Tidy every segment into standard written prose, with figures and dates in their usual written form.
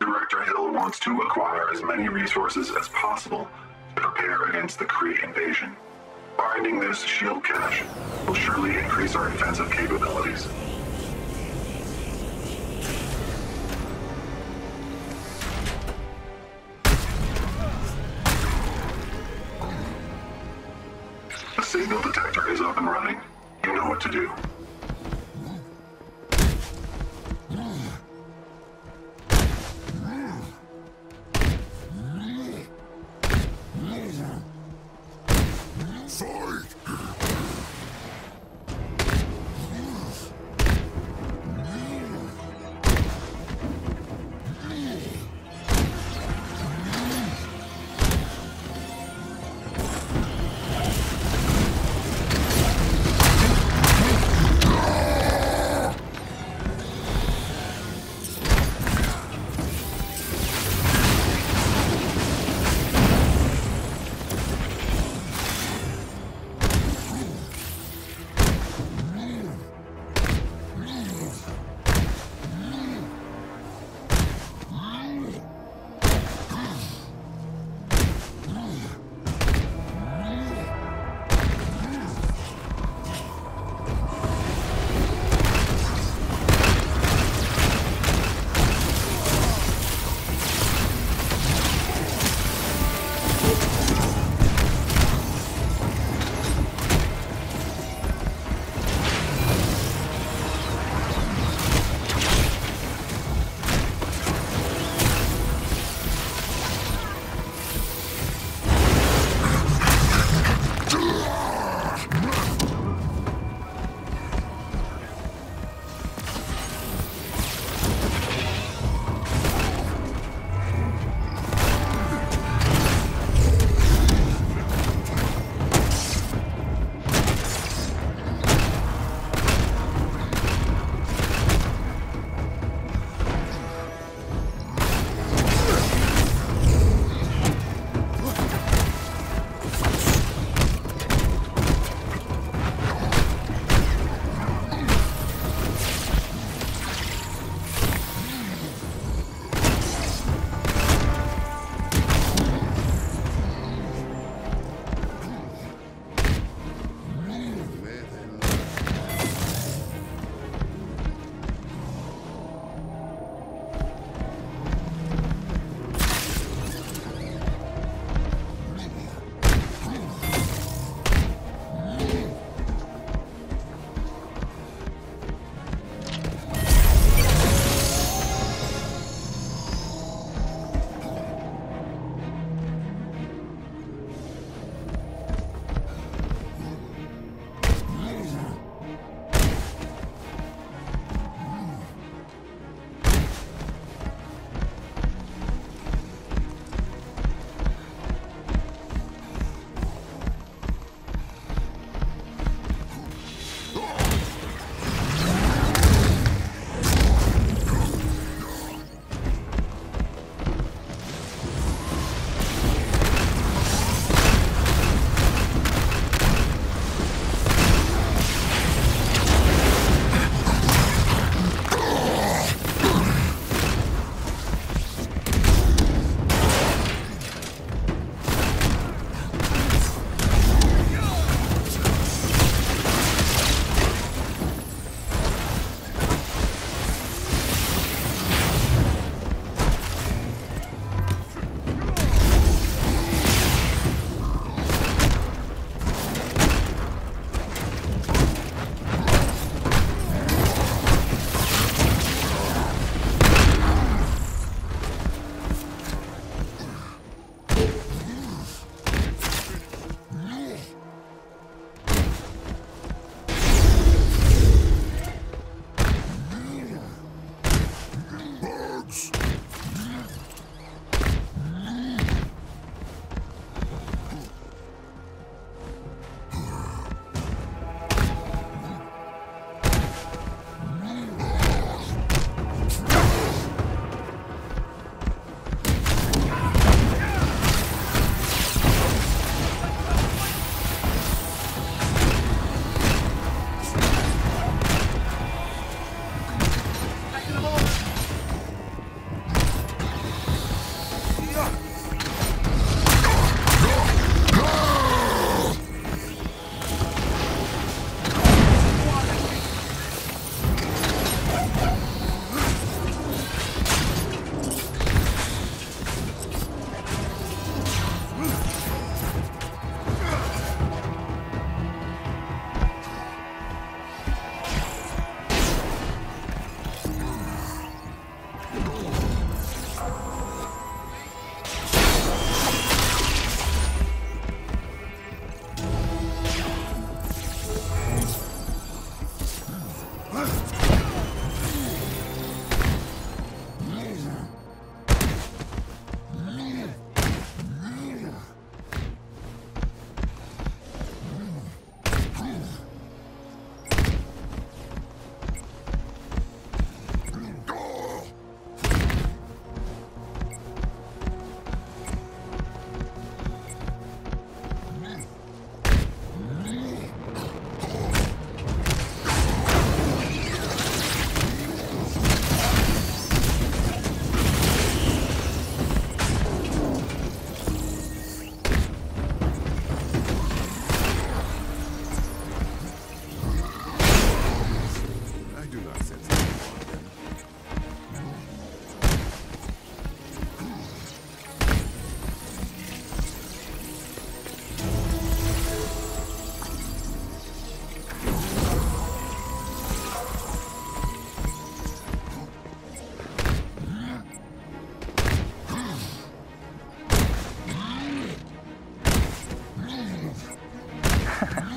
Director Hill wants to acquire as many resources as possible to prepare against the Kree invasion. Finding this shield cache will surely increase our defensive capabilities. The signal detector is up and running. You know what to do.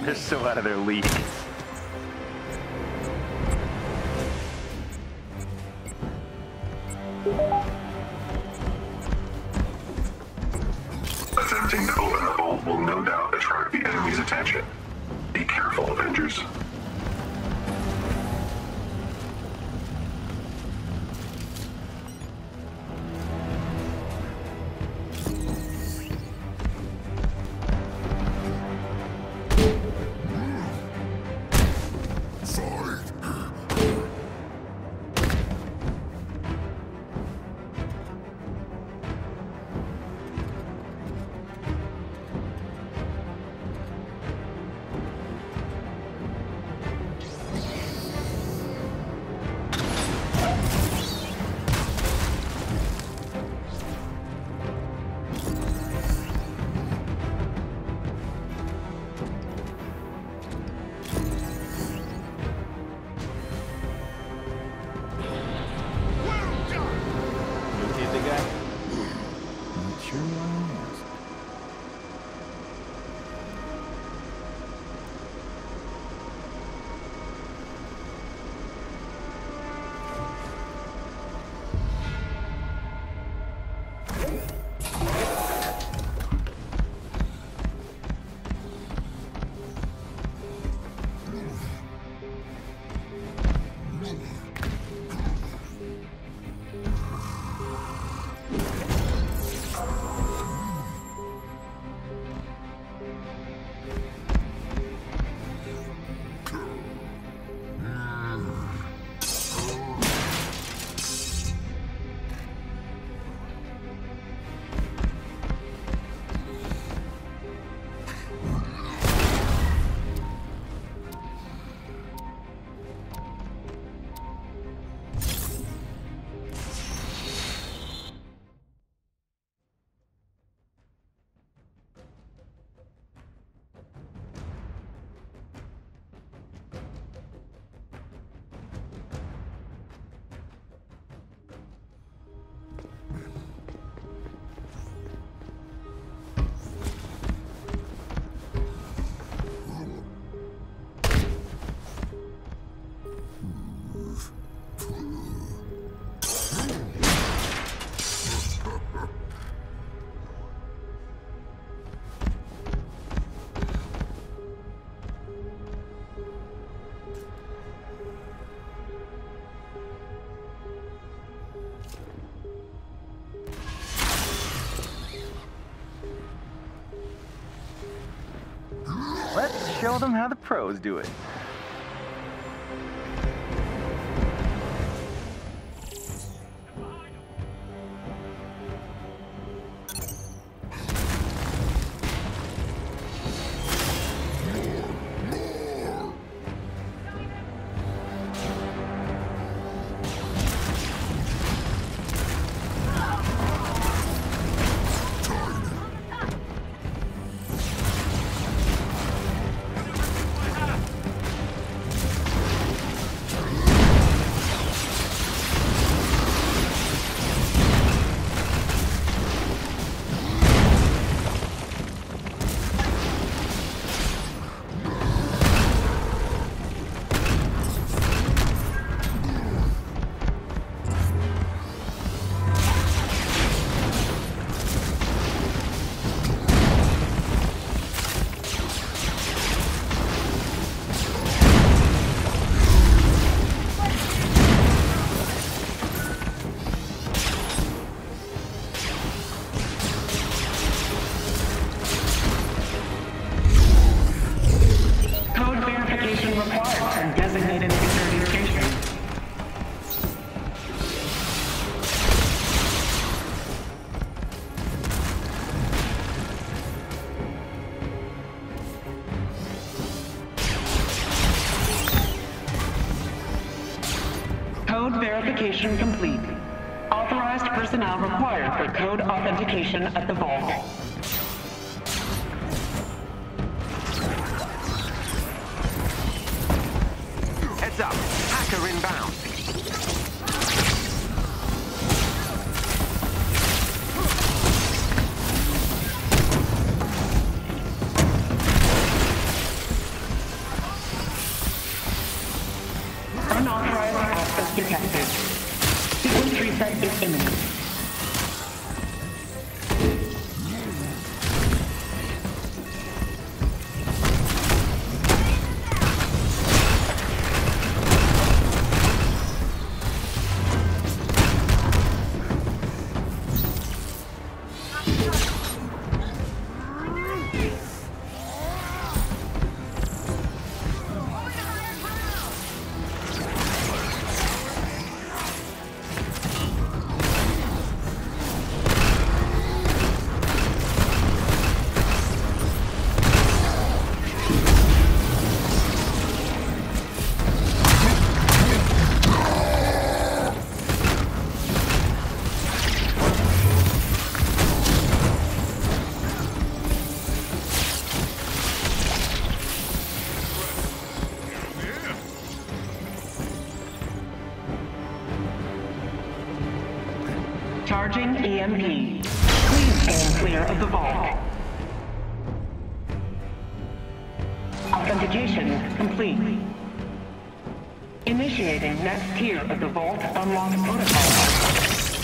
They're so out of their league. Attempting to open the vault will no doubt attract the enemy's attention. Be careful, Avengers. Let's show them how the pros do it. Verification complete. Authorized personnel required for code authentication at the vault. Heads up, hacker inbound. Charging EMP. Please stand clear of the vault. Authentication complete. Initiating next tier of the vault unlock protocol.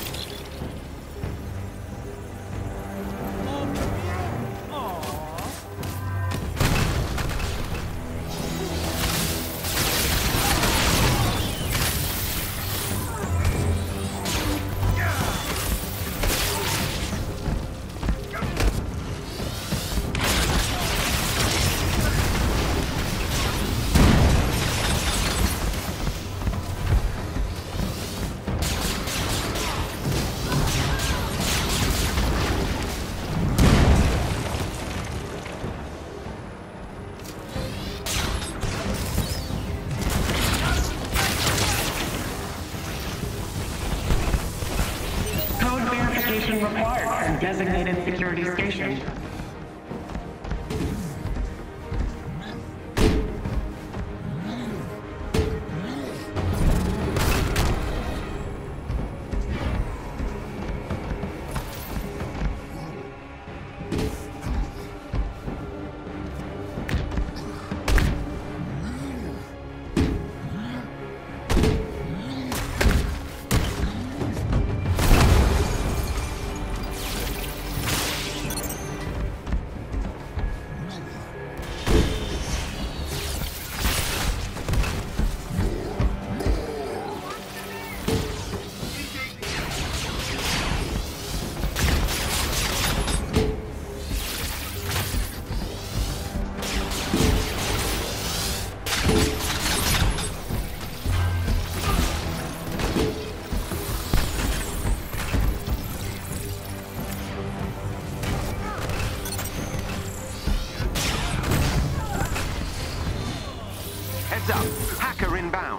Required from designated security station. Heads up. Hacker inbound.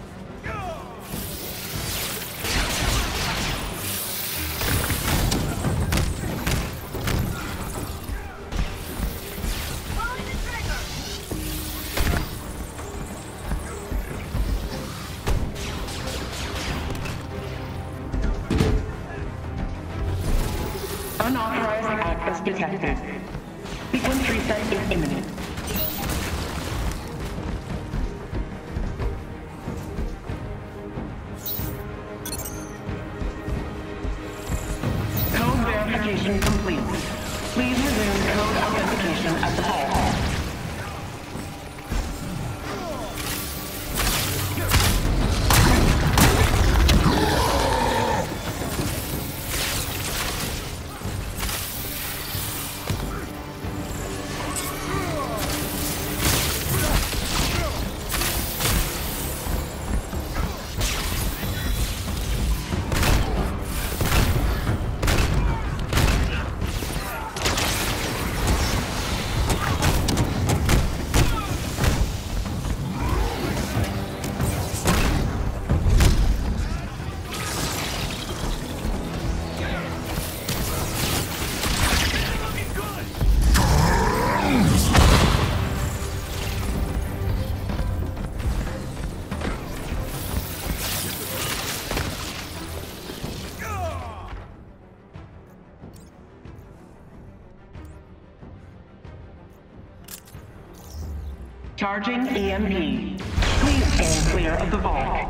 Unauthorized access detected. Sequence reset is imminent. Code verification complete. Please resume code authentication at the vault. Charging EMP. Please stand clear of the vault.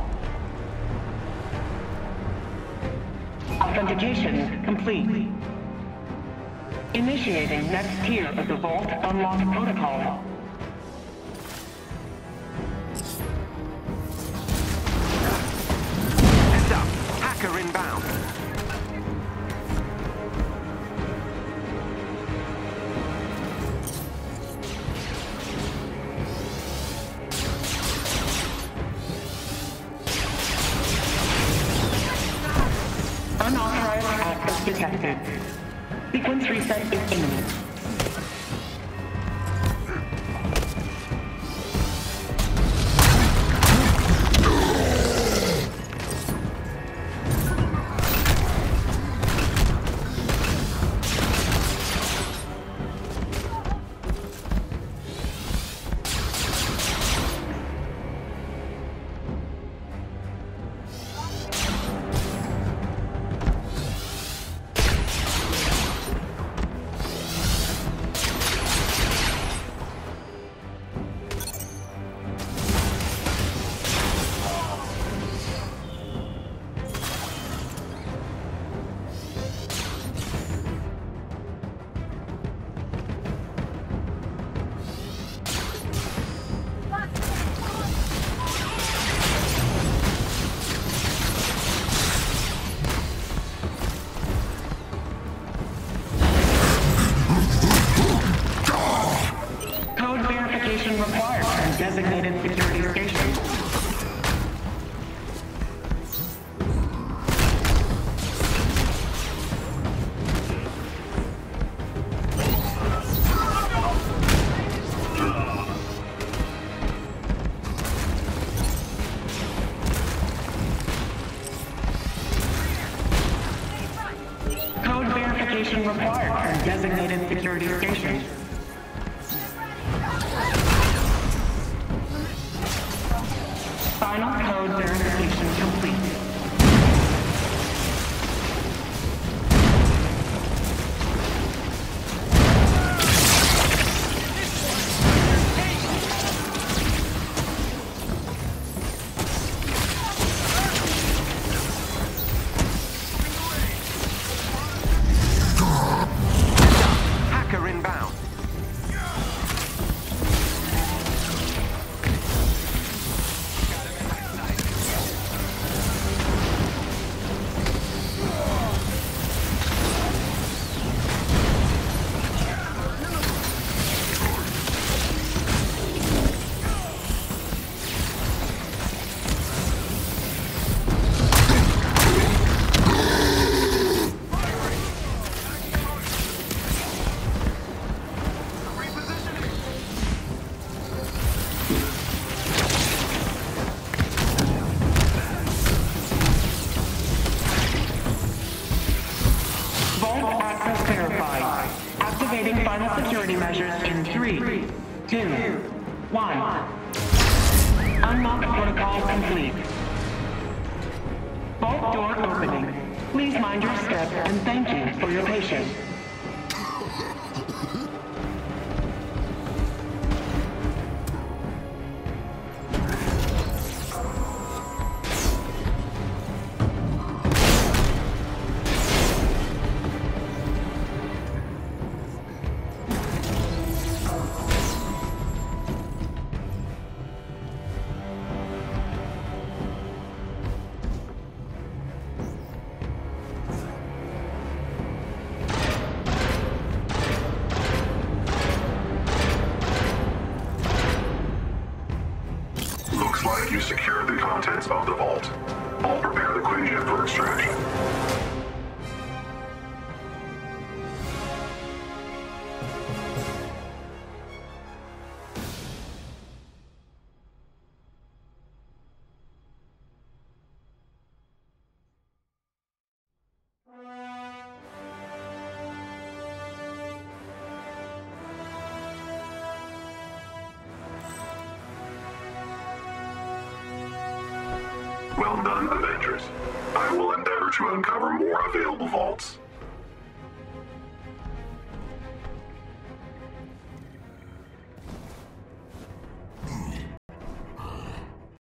Authentication complete. Initiating next tier of the vault unlock protocol. Heads up. Hacker inbound. Unauthorized access detected. Sequence reset is imminent. authentication required from designated security stations. Final code verification complete. Hacker inbound. Vault access verified. Activating final security measures in 3, 2, 1. Unlock protocol complete. Vault door opening. Please mind your step and thank you for your patience. Looks like you secured the contents of the vault. I'll prepare the Quinjet for extraction. Well done, Avengers. I will endeavor to uncover more available vaults.